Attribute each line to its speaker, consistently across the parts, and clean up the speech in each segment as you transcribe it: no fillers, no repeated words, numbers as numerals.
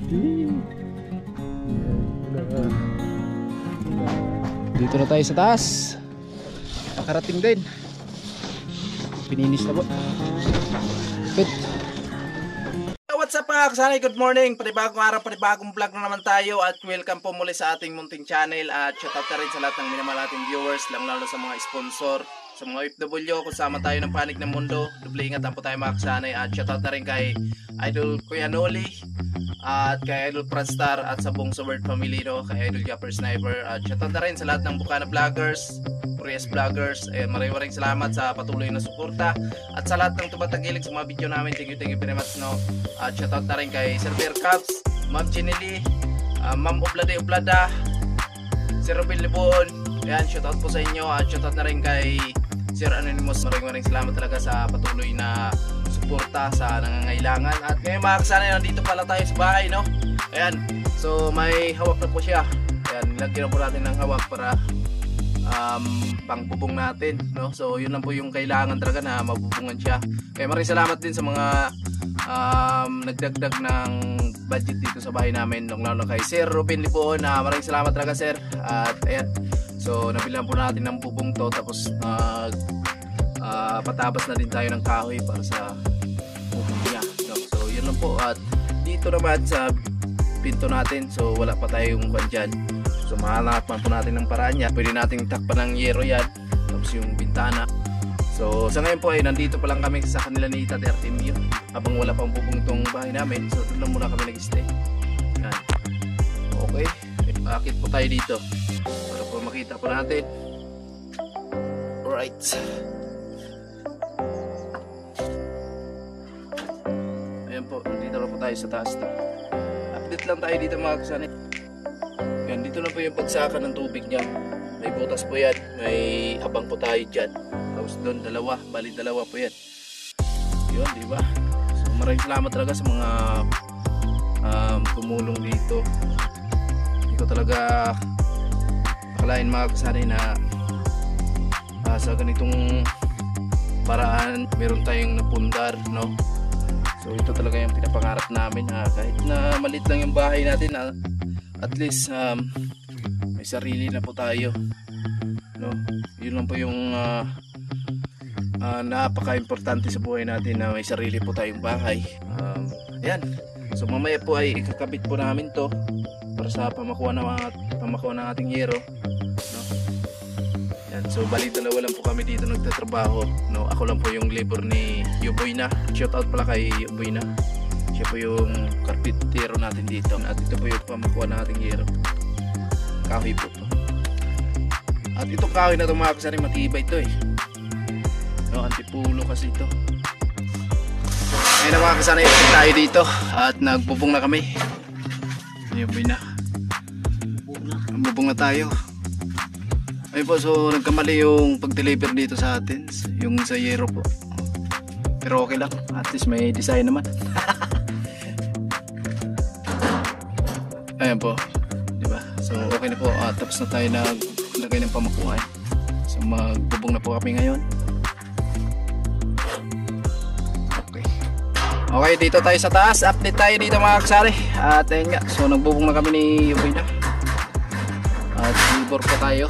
Speaker 1: Dito na tayo sa taas. Nakarating din. Pininis na po. Good.
Speaker 2: What's up mga kasanay? Good morning! Panibagong araw, panibagong vlog na naman tayo. At welcome po muli sa ating munting channel. At shoutout na rin sa lahat ng minamahal nating viewers, lalo sa mga sponsor, sa mga OFW, kung sama tayo ng panig ng mundo. Doble ingatan po tayo mga kasanay. At shoutout na rin kay Idol Kuya Noli, at kay Idol Pradstar, at sa buong Sword family, no? Kay Idol Japper Sniper. At shoutout na rin sa lahat ng Bukana Vloggers, Priest Vloggers. Maraming salamat sa patuloy na suporta. At sa lahat ng tumatagilig sa mga video namin, thank you very much, no? At shoutout na rin kay Sir Bear Caps, Ma'am Chinili, Ma'am Oblada, Sir Robin Libon. Ayan, shoutout po sa inyo. At shoutout na rin kay Sir Anonymous. Maraming salamat talaga sa patuloy na suporta sa nangangailangan. At ngayon mga kasanay, nandito pala tayo sa bahay, no? Ayan, so may hawak na po siya. Ayan, nilagyan na po natin ng hawak para pangbubong natin, no? So yun lang po yung kailangan talaga, na mabubungan siya. Kaya maraming salamat din sa mga nagdagdag ng budget dito sa bahay namin, lalo kay Sir Robin Libon. Maraming salamat talaga, sir. At ayan, so nabilan po natin ng bubong to, tapos patabas na din tayo ng kahoy para sa bubong niya, no? So yun lang po. At dito naman sa pinto natin, so wala pa tayong kwan dyan. So mahanap po natin ng paraan niya. Pwede nating takpan ng yero yan, tapos yung bintana. So sa ngayon po ay nandito pa lang kami sa kanila ni Tate Artemio, habang wala pang bubong itong bahay namin. So doon lang muna kami nag-stay. Yan. Okay, bakit po tayo dito para po makita po natin. Alright, ayan po, nandito na po tayo sa taas to. Update lang tayo dito mga kasanay. Yan, dito na po yung pagsakan ng tubig niya. May butas po yan, may abang po tayo dyan. Tapos doon dalawa, bali dalawa po yan. Yun, di ba? So maraming salamat talaga sa mga tumulong dito. Hindi ko talaga akalain mga kasanay na sa ganitong paraan meron tayong napundar, no? So ito talaga yung pinapangarap namin, kahit na maliit lang yung bahay natin, at least may sarili na po tayo, no? Yun lang po yung napaka-importante sa buhay natin, na may sarili po tayong bahay. Ayan, so mamaya po ay ikakabit po namin to para sa pamakuha ng ating yero, no? Ayan, so bali dalawa lang po kami dito nagtatrabaho, no? Ako lang po yung labor ni Yuboy na. Shout out pala kay Yuboy na. Siya po yung karpintero natin dito. At ito po yung pamakuha ng ating yero. Kahoy po to. At itong kahoy na ito mga kasanay, matibay ito eh, no? Antipulo kasi ito. Ngayon na mga kasanay, tayo dito at nagbubong na kami. Ayun na, bubong na tayo. Ayun po, so nagkamali yung pag-deliver dito sa atin, yung sa yero po. Pero okay lang, at least may design naman. Ayan po, diba? So okay na po, tapos na tayo naglagay ng pamakuhan. So magbubong na po kami ngayon. Okay, dito tayo sa taas. Update tayo dito mga kasari. At ayun nga, so nagbubong na kami ni Yuboy na. At libor po tayo.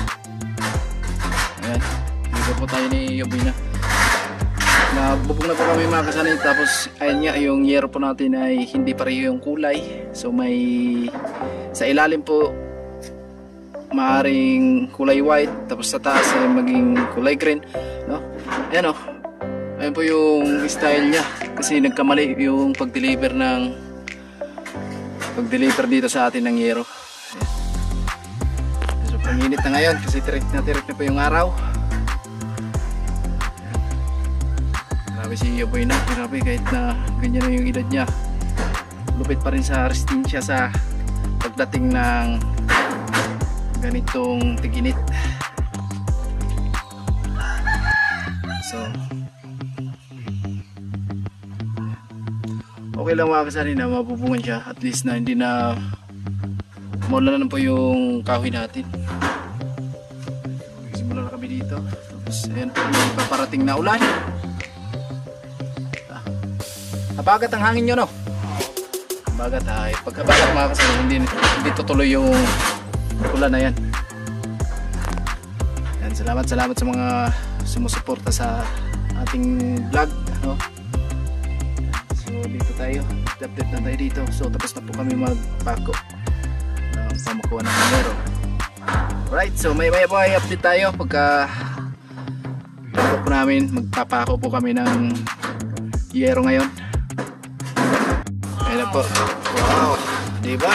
Speaker 2: Ayan, libor po tayo ni Yuboy na. Nagbubong na po kami mga kasari. Tapos ayun nga, yung yero po natin ay hindi pareho yung kulay. So may sa ilalim po maaring kulay white, tapos sa taas ay maging kulay green, no? Ayan o, ayun po yung style nya, kasi nagkamali yung pag-deliver dito sa atin ng yero. So panginit na ngayon kasi tirik na po yung araw. Grabe si Yuboy na, grabe, kahit na ganyan na yung edad nya, lupit pa rin sa resistensya sa pagdating ng ganitong tiginit. So okay lang mga kasari na mabubungan siya, at least na hindi na maulan na po yung kahoy natin. Simula na kami dito, tapos ayan po yung paparating na ulan. Napagat ang hangin nyo, no?
Speaker 1: bagat ay pagkabagat mga kasama, hindi tutuloy yung ulan na yan. Yan, salamat sa mga sumusuporta sa ating vlog, no? So dito tayo, update na tayo dito. So tapos na po kami magpako sa makuha ng numero. Alright, so may update tayo pagka po namin, magpapako po kami ng yero ngayon. Ayan po. Wow, diba?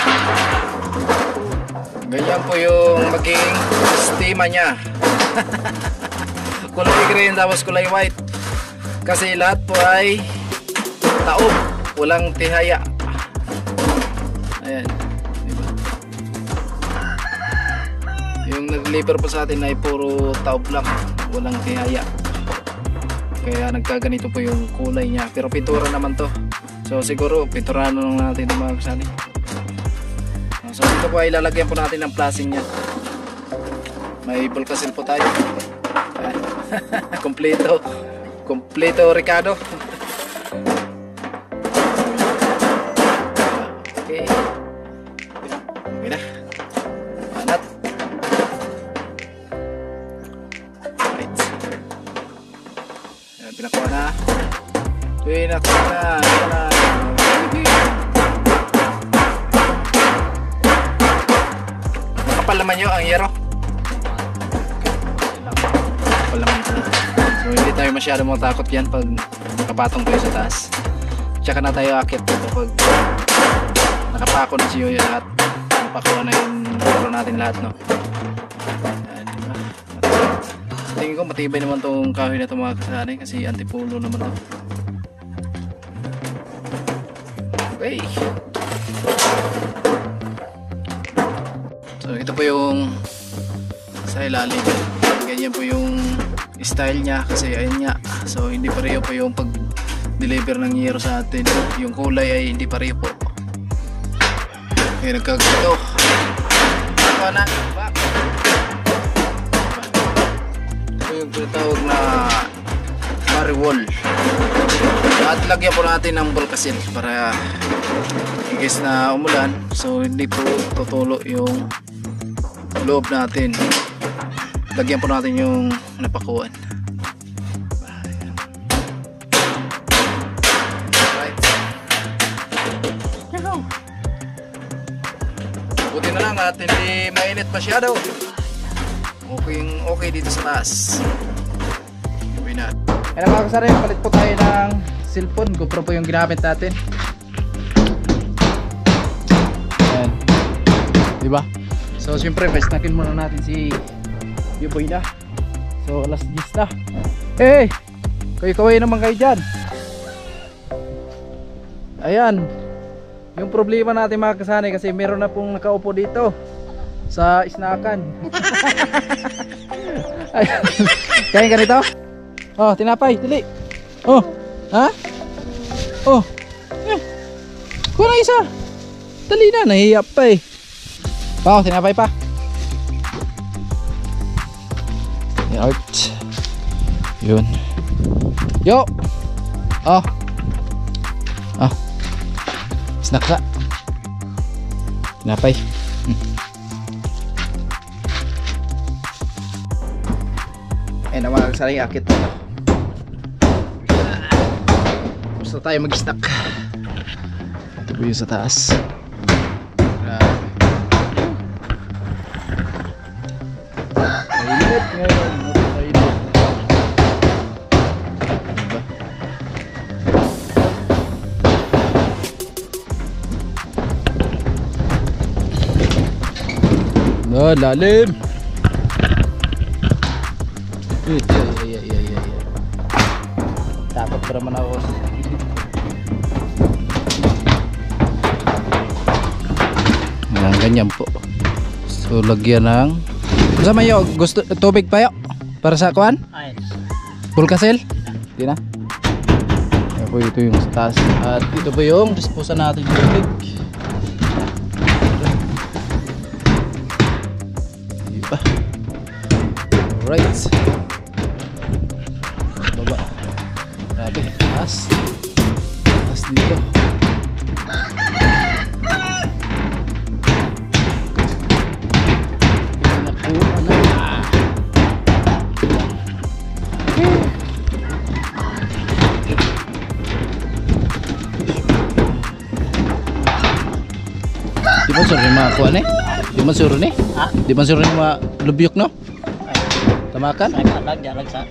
Speaker 1: Ganyan po yung maging sistema niya. Kulay green tapos kulay white. Kasi lahat po ay taob, walang tihaya. Ayan, diba? Yung nag-deliver po sa atin ay puro taob lang, walang tihaya. Kaya nagkaganito po yung kulay niya. Pero pintura naman to. So siguro pinturahan na lang natin ito mga kasali. So dito po ay lalagyan po natin ng plasing niya. May Volcasil po tayo. Kompleto Ricardo. Okay. Okay na. Anat. Right. Ayan, pinakuha na. Pinakuha na. Kapal naman nyo ang yero. Kapal naman ito. So hindi tayo masyado matakot yan pag nakapatong tayo sa taas. Tsaka na tayo akit dito pag nakapako na siyo yung lahat. Napakuha na yung yero natin lahat, no? Ayan, diba? Tingin ko matibay naman tong kahoy na ito mga kasanay kasi antipulo naman ito. Okay. So ito po yung sa ilalim. Ganyan po yung style niya kasi ayun nga. So hindi pareho po yung pag deliver ng yero sa atin. Yung kulay ay hindi pareho po. Okay, nagkagito. Ito na. Ito yung tinatawag na mariwall. At lagyan po natin ng Volcasil para in case na umulan, so hindi po tutulo yung loob natin. Lagyan po natin yung napakuan. Right. Buti na lang at hindi mainit masyado. Okay dito sa taas. Gawin na. Ayan mga kasari, palit po tayo ng cellphone. GoPro po yung ginamit natin. Ayan, diba? So siyempre pestakin muna natin si Yuboy na. So alas 10 na. Eh, kayo naman kayo dyan. Ayan, yung problema natin mga kasari, kasi meron na pong nakaupo dito sa isnakan. Ayan, kain ka nito? Oh, tinapay, dili. Oh, ha? Oh, kuha isa. Dali na, nahihiyap pa eh. Oh, tinapay pa. Alright. Yun. Yo. Oh. Ah. Snack ka. Tinapay. Eh, naman saring akit na. Gusto tayo mag-snack. Ito po yung sa taas. Mainit ngayon. Mainit. No, lalim. Takot pa naman ako. Ganyan po. So lagyan ng sama yo, gusto tubig pa yo para sa kuan? Volcasil? Di na. Ayan po, ito yung taas. At ito po yung disposa natin tubig. Diba? Alright. Baba. Grabe, taas. Taas dito. Di man sure ni makuha ni? Di man sure ni?
Speaker 3: Ha?
Speaker 1: Di man sure ni malubyok no? Tamakan?
Speaker 3: Nagkalag, jalag sa.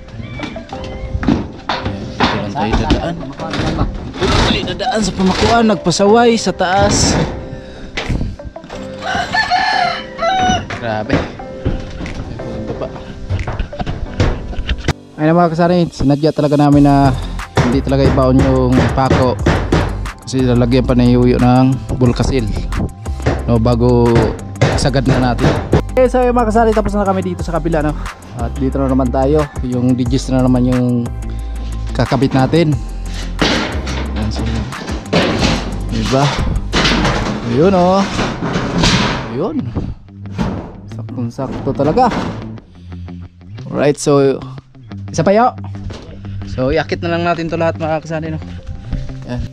Speaker 1: Ito lang tayo dadaan. Ito tayo dadaan sa pamakuan. Nagpasaway sa taas. Grabe. Baba. Ayun mga kasari, sinadya talaga namin na hindi talaga ibaon yung pako. Kasi lalagyan pa na yung ng bulkasil. No, bago sagad na natin. Okay, so mga kasari, tapos na kami dito sa kabila, no? At dito na naman tayo. Yung digis na naman yung kakabit natin. Ayan, so, diba? Ayun oh. Ayun. Saktong sakto talaga. Alright, so isa pa yo. So iakit na lang natin to lahat mga kasari, no? Ayan.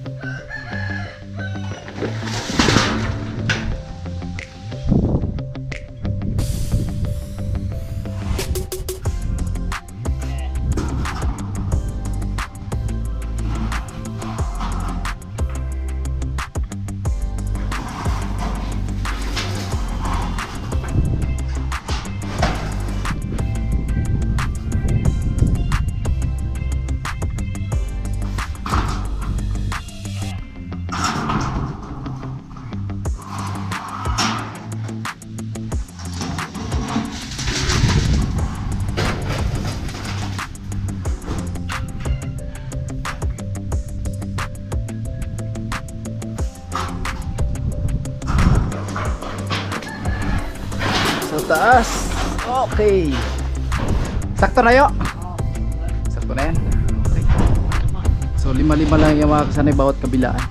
Speaker 1: Sa taas. Okay. Sakto na yo. Sakto na yan. Okay. So 5-5 lang yung mga kasanay bawat kabilaan.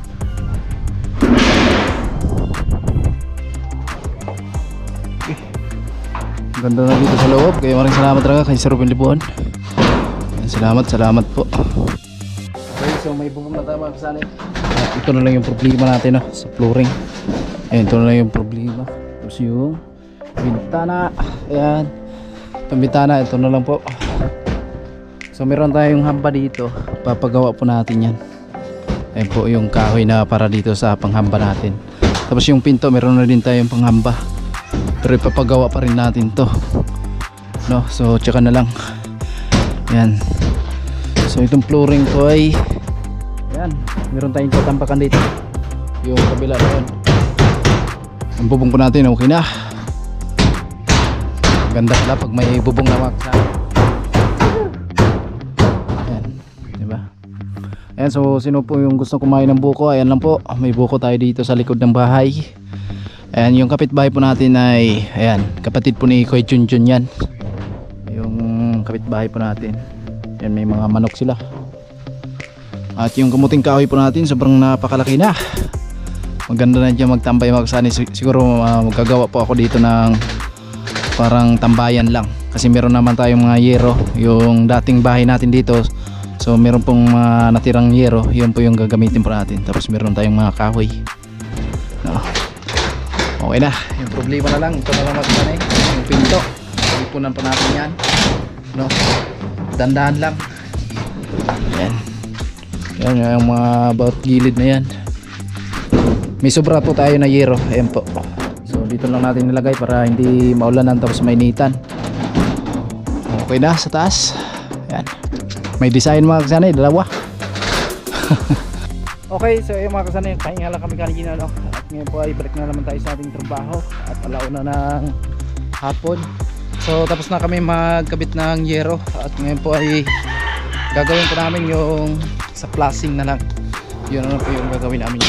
Speaker 1: Okay. Ganda na dito sa loob. Kaya maraming salamat talaga kay Sir Ruben Libuon. Salamat po. Okay, so may bubong na tayo mga kasanay. At ito na lang yung problema natin, no? Sa flooring. Ayan, ito na lang yung problema. Tapos yung bintana, ayan, itong bintana, ito na lang po. So meron tayong hamba dito, papagawa po natin yan. Ayan po yung kahoy na para dito sa panghamba natin. Tapos yung pinto, meron na din tayong panghamba, pero ipapagawa pa rin natin to, no? So tsaka na lang. Ayan. So itong flooring ko ay ayan, meron tayong tatambakan dito, yung kabila doon. Ang bubong po natin okay na. Ganda pala pag may bubong na maksa. Ayan, diba? Ayan, so sino po yung gusto kumain ng buko? Ayan lang po, may buko tayo dito sa likod ng bahay. Ayan, yung kapitbahay po natin ay ayan, kapatid po ni Kuya Junjun yan. Yung kapitbahay po natin. Ayan, may mga manok sila. At yung kamuting kahoy po natin sobrang napakalaki na. Maganda na dyan magtambay magsani. Siguro magagawa po ako dito ng parang tambayan lang, kasi meron naman tayong mga yero, yung dating bahay natin dito. So meron pong mga natirang yero, yun po yung gagamitin po natin. Tapos meron tayong mga kahoy, no? Okay na, yung problema na lang ito na lang magsanay, yung pinto, ipunan pa natin yan, no? Dandahan lang. Yan, yan yung mga about gilid na yan. May sobra po tayo na yero, ayan po. So dito lang natin nilagay para hindi maulanan tapos mainitan. Okay na sa taas. Ayan. May design mga kasanay, dalawa. Okay, so yung mga kasanay, pahinga lang kami kanina, no? At ngayon po ay balik na naman tayo sa ating trabaho. At alauna ng hapon. So tapos na kami magkabit ng yero. At ngayon po ay gagawin po namin yung sa flashing na lang. Yun na lang po yung gagawin namin.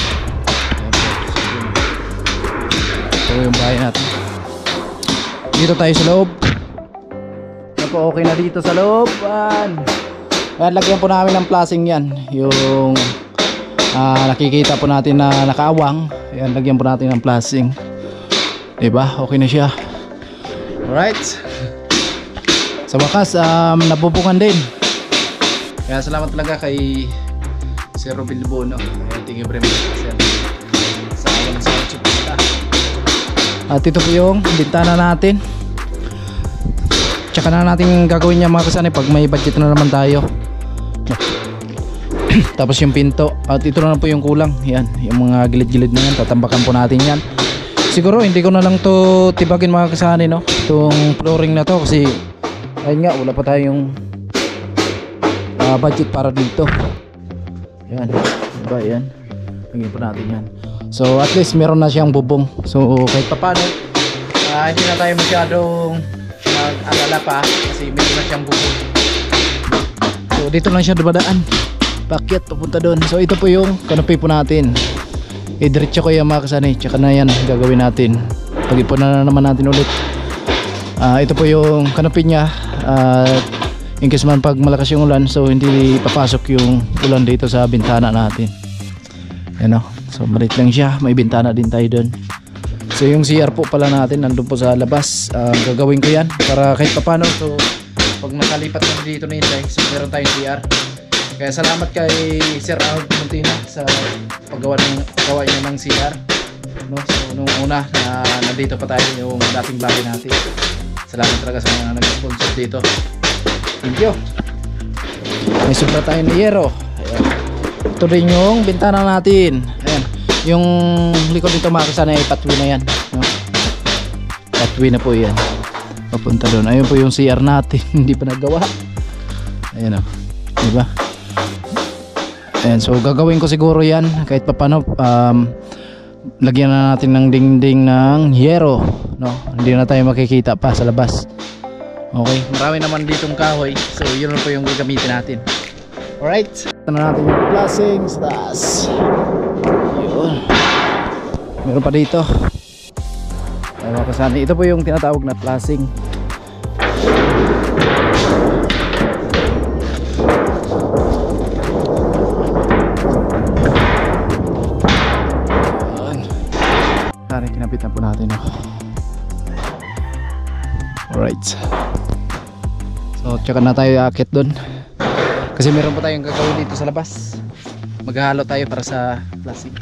Speaker 1: Ito yung bahay natin. Dito tayo sa loob. Yan po, okay na dito sa loob. Ayan, lagyan po namin ng flashing yan. Yung nakikita po natin na nakaawang. Ayan, lagyan po natin ng flashing. Diba? Okay na siya. Alright. Sa wakas, nabubukan din. Kaya salamat talaga kay Sir Ruben Libuon. Thank you very much, Sir. Sa suporta. At ito po yung bintana natin. Tsaka na natin gagawin niya mga kasanay pag may budget na naman tayo. Tapos yung pinto. At ito na po yung kulang. Yan, yung mga gilid-gilid na yan, tatambakan po natin yan. Siguro hindi ko na lang to tibagin mga kasani, no, itong flooring na to, kasi ayun nga, wala pa tayong budget para dito. Yan, diba yan, lagyan pa natin yan. So at least meron na siyang bubong, so kahit pa paano hindi na tayo masyadong mag-alala pa kasi meron na siyang bubong. So dito lang siya dumadaan, pakyat papunta doon. So ito po yung kanopi po natin, diretso ko yung mga kasani, tsaka na yan gagawin natin. Pag-ipon na naman natin ulit. Ito po yung kanopi niya, in case man pag malakas yung ulan, so hindi papasok yung ulan dito sa bintana natin. Yan o, so maliit lang siya, may bintana din tayo doon. So yung CR po pala natin nandun po sa labas. Gagawin ko yan para kahit papano, so pag nakalipat na dito na yun, so meron tayong CR. Kaya salamat kay Sir Arnold Montina sa paggawa niya ng CR, no? So nung una na nandito pa tayo yung dating bahay natin. Salamat talaga sa mga nag-sponsor dito. Thank you. May sobra tayo na yero. Ayan. Ito rin yung bintana natin. Ayan. Yung likod dito mga kasana ay patwi na yan, no? Patwi na po yan, papunta doon. Ayun po yung CR natin. Hindi pa nagawa. Ayan o, diba? Ayan, so gagawin ko siguro yan kahit papano. Lagyan na natin ng dingding ng yero, no? Hindi na tayo makikita pa sa labas. Okay, marami naman ditong kahoy, so yun po yung gagamitin natin. Alright, ito na natin yung flashing sa taas. Yun, meron pa dito. Ito po yung tinatawag na flashing. Kinapit na po natin, no? Alright, so tsaka na tayo akit doon kasi meron pa tayong gagawin dito sa labas. Maghahalo tayo para sa plastic.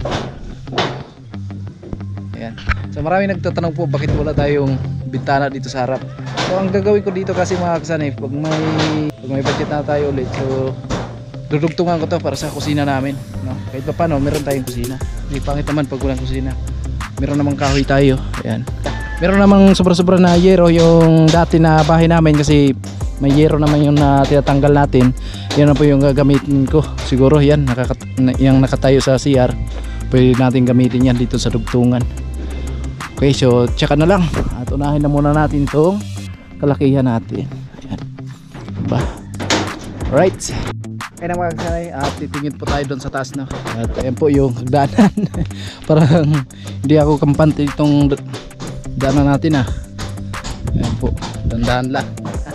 Speaker 1: Ayan. So marami nagtatanong po bakit wala tayong bintana dito sa harap. So ang gagawin ko dito kasi mga kasanay, pag may budget na tayo ulit, so dudugtungan ko to para sa kusina namin, no? Kahit pa paano meron tayong kusina. Hindi pangit naman pag walang kusina. Meron namang kahoy tayo. Ayan. Meron namang sobra-sobra na yero yung dati na bahay namin kasi may yero naman yung na tinatanggal natin. Yan na po yung gagamitin ko. Siguro yan, yung nakatayo sa CR. Pwede natin gamitin yan dito sa dugtungan. Okay, so tsaka na lang. At unahin na muna natin itong kalakihan natin. Ayan. Diba? Alright. Kaya na mga kasanay, at titingin po tayo doon sa taas, no? At ayan po yung daanan. Parang hindi ako kampante itong daanan natin, ah. Ayan po, dandahan lang.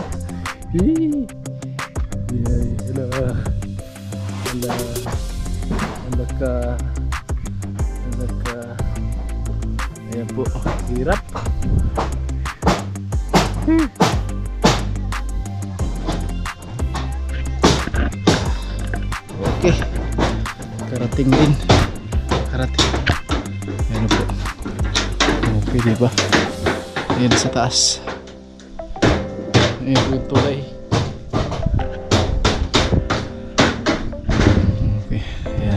Speaker 1: Ayan po, hirap. Okay, karating din. Karating. Ayan po. Okay, diba? Ayan sa taas. Ayan po yung tulay. Okay, ayan.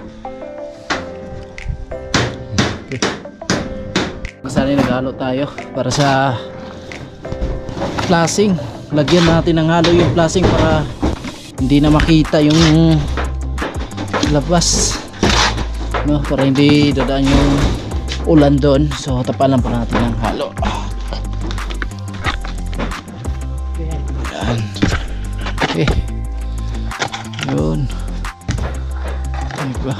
Speaker 1: Okay. Masanay naghalo tayo para sa flashing. Lagyan natin ng halo yung flashing para hindi na makita yung labas, no? Para hindi dadaan yung ulan doon. So tapalan pa natin ng halo. Ayan. Okay, yun. Diba?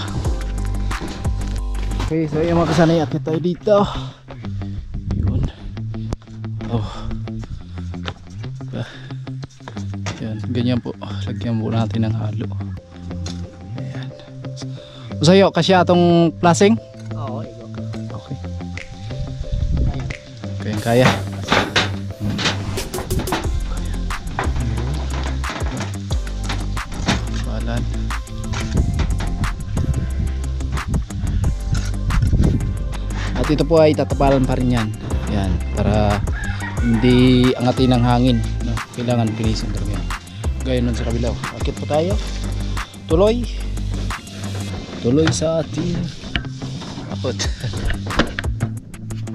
Speaker 1: Okay, so yung mga kasanay, akit tayo dito. Yun. Oh, diba? Yan, ganyan po. Lagyan po natin ng halo. Ayan. So sa'yo, kasya itong flashing?
Speaker 3: Oo.
Speaker 1: Okay. Okay, kaya. Balan. At ito po ay tatapalan pa rin yan. Yan, para hindi angatin ng hangin, no? Kailangan pinisin talaga yan. Gaya nun sa kabilaw. Akit po tayo. Tuloy sa ating akot.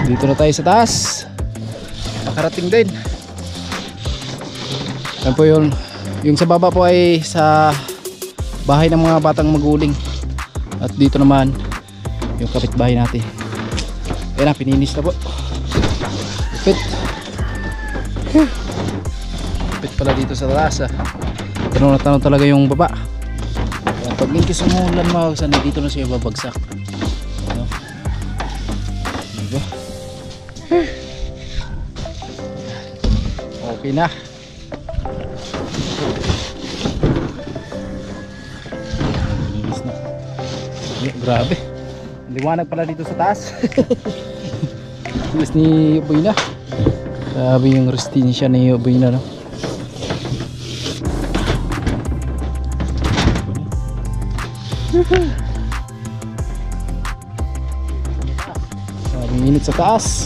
Speaker 1: Dito na tayo sa taas. Nakarating din. Yan po yun. Yung sa baba po ay sa bahay ng mga batang maguling. At dito naman yung kapitbahay natin. Ayan na, pininis na po. Lupit. Lupit pala dito sa taas. Tanong na tanong talaga yung baba. Ayan, pag linkis umulan mga kasanay, dito na siya babagsak. Ano? Diba? Okay na. Linis na. Grabe. Liwanag pala dito sa taas. Linis ni Uboy na. Grabe yung resistensya ni Uboy na, no? Grabe init sa taas.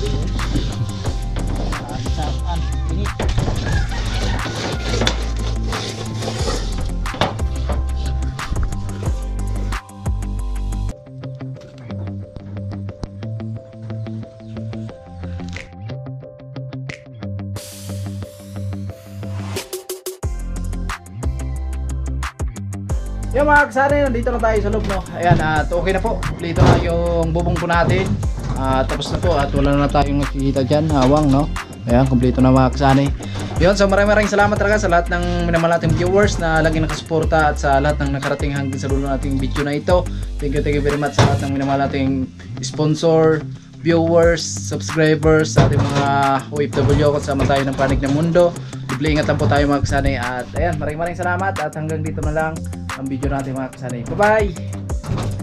Speaker 1: Yung mga kasari, nandito na tayo sa loob, no? Ayan, at okay na po. Dito na yung bubong po natin. Tapos na po at wala na tayong nakikita dyan, hawang, no? Ayan, kompleto na mga kasari. Yun, so maraming salamat talaga sa lahat ng minamahal nating viewers na lagi nakasuporta at sa lahat ng nakarating hanggang sa dulo nating video na ito. Thank you very much sa lahat ng minamahal nating sponsor, viewers, subscribers, sa ating mga OFW kasama tayo ng panig ng mundo. Doble ingatan po tayo mga kasanay at ayan, maraming salamat at hanggang dito na lang ang video natin mga kasanay. Bye bye!